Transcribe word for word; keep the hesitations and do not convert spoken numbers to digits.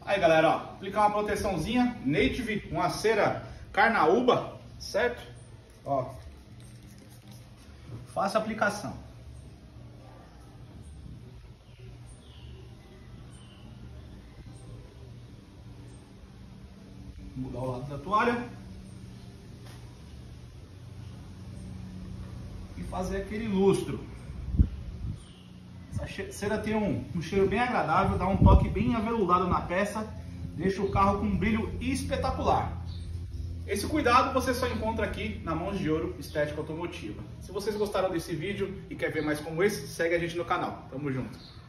Aí galera, ó, aplicar uma proteçãozinha Native, uma cera Carnaúba, certo? Ó, faça a aplicação. Mudar o lado da toalha e fazer aquele lustro. Essa cera tem um, um cheiro bem agradável, dá um toque bem aveludado na peça, deixa o carro com um brilho espetacular. Esse cuidado você só encontra aqui na Mãos de Ouro Estética Automotiva. Se vocês gostaram desse vídeo e quer ver mais como esse, segue a gente no canal. Tamo junto!